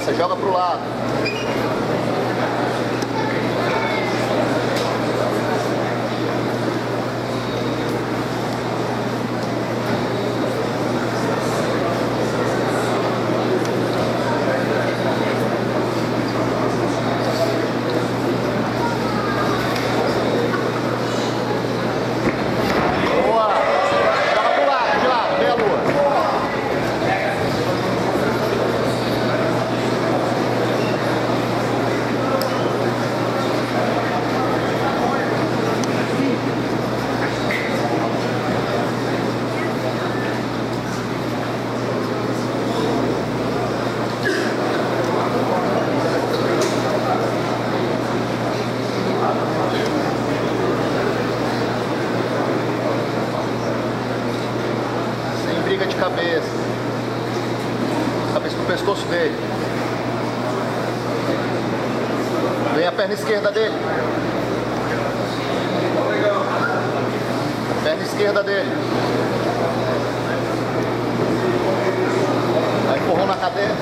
Descansa, joga pro lado. Briga de cabeça. Cabeça no pescoço dele. Vem a perna esquerda dele. Perna esquerda dele. Aí empurrou na cadeira.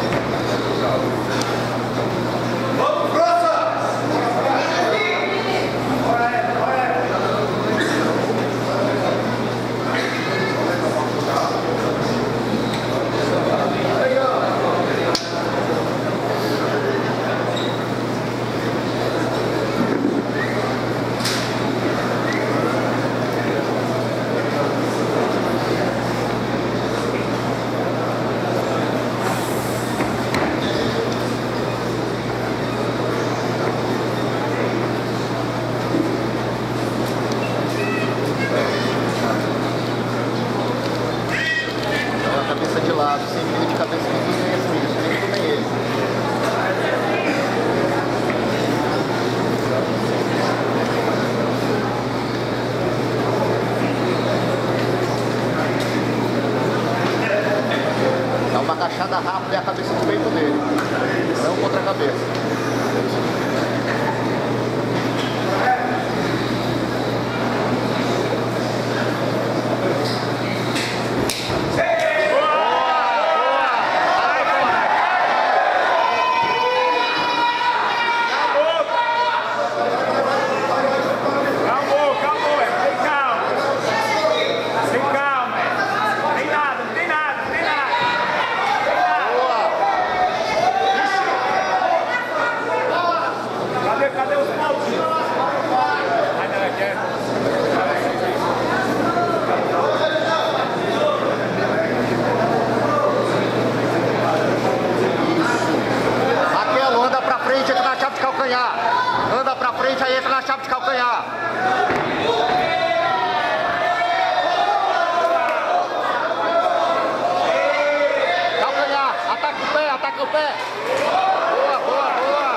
De lado, sem briga de cabeça, ninguém é isso, nem ele. Dá uma agachada rápida e a cabeça no peito dele, não contra a cabeça. Anda pra frente, aí entra na chave de calcanhar. Calcanhar, ataca o pé, ataca o pé. Boa, boa, boa.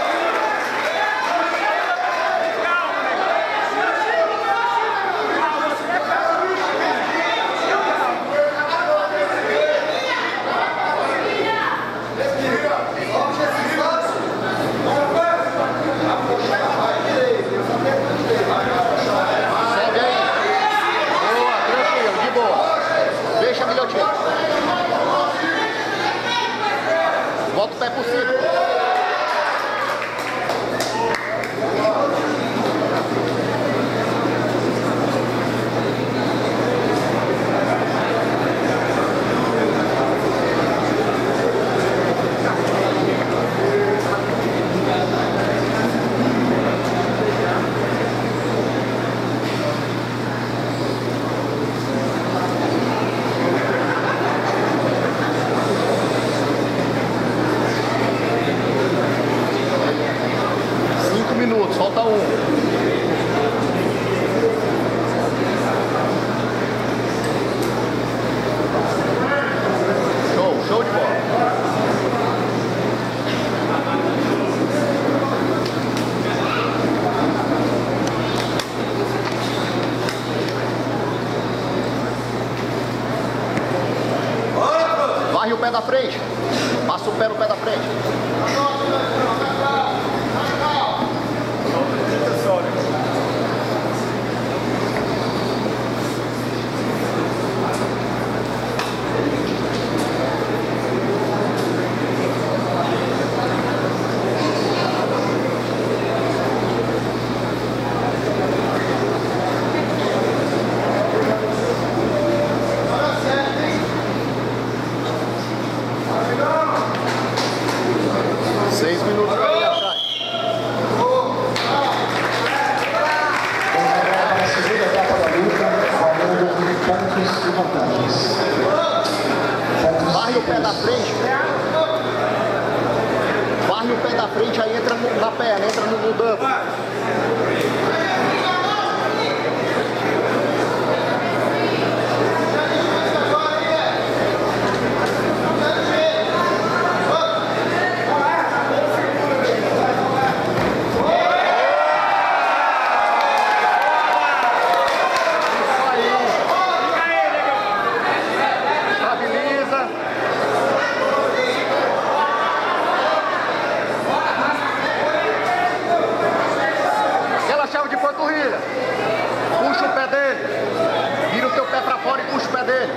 Volta o pé por cima. Falta um. Show de bola. Varre o pé da frente. Passa o pé no pé da frente. Varre o pé da frente. Varre o pé da frente, aí entra na perna, entra no double. Puxa o pé dele, vira o teu pé pra fora e puxa o pé dele.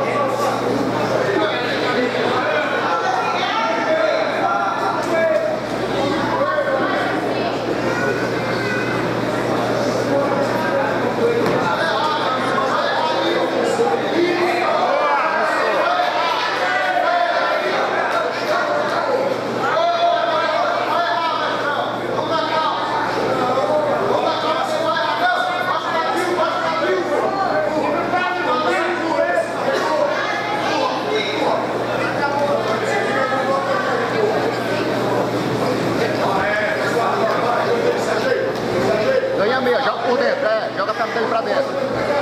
Ganha meia, joga por dentro, joga a perna dele pra dentro.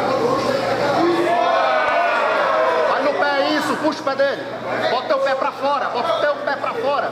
Vai no pé, isso, puxa o pé dele. Bota o teu pé pra fora, bota o teu pé pra fora.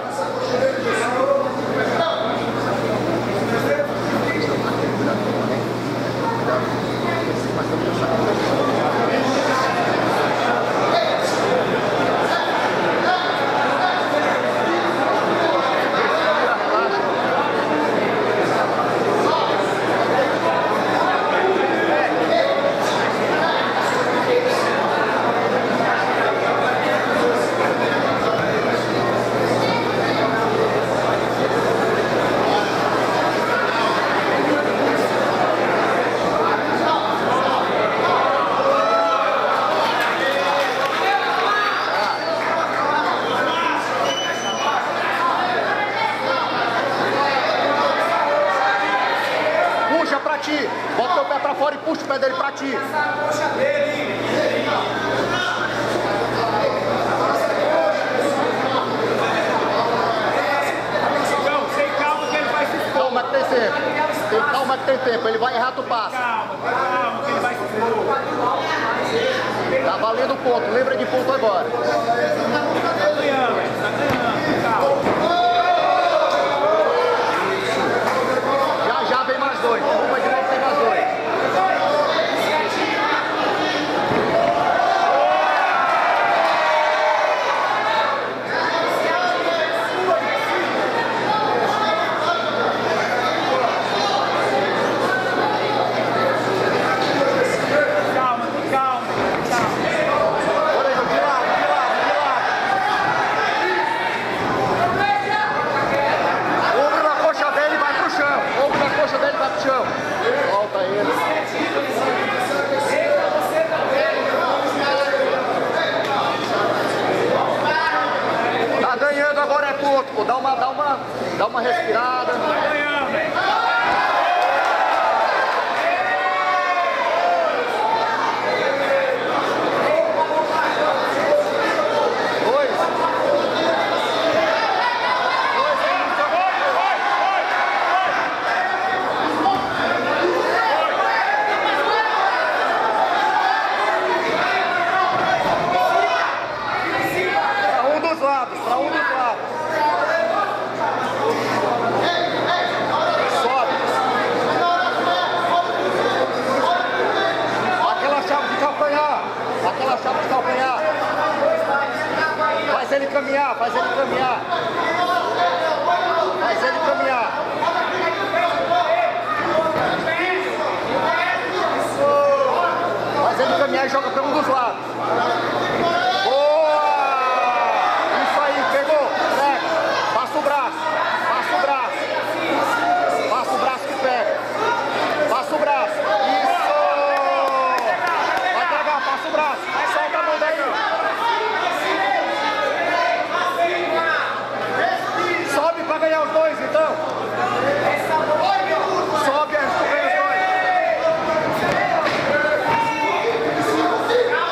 Puxa pra ti, bota teu pé pra fora e puxa o pé dele pra ti. Puxa dele. Sem calma que ele vai se expor. Calma que tem tempo. Tem calma que tem tempo, ele vai errar, tu passa. Calma que ele vai se expor. Tá valendo o ponto, lembra de ponto agora. Tá ganhando, calma. Já vem mais dois, uma de novo tem mais dois. Volta ele. Tá ganhando, agora é ponto, pô. Dá uma respirada. Pra um dos lados. Sobe. Aquela chave de calcanhar. Aquela chave de calcanhar. Faz ele caminhar, faz ele caminhar. Faz ele caminhar. Faz ele caminhar e joga pra um dos lados. Passa o braço, passa o braço que pega, passa o braço, isso, vai tragar, passa o braço, solta a mão daí, sobe pra ganhar os dois então, sobe, tu ganha os dois.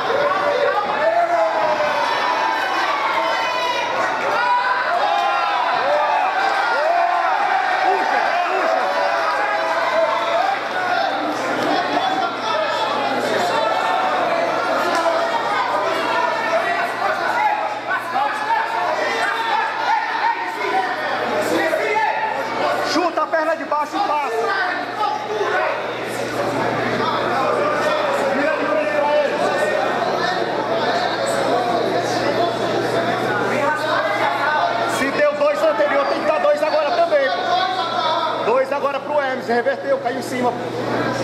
Vira de baixo e passa. Vira de frente pra ele. Se deu 2 anterior, tem que dar 2 agora também. 2 agora pro Hermes, reverteu, caiu em cima.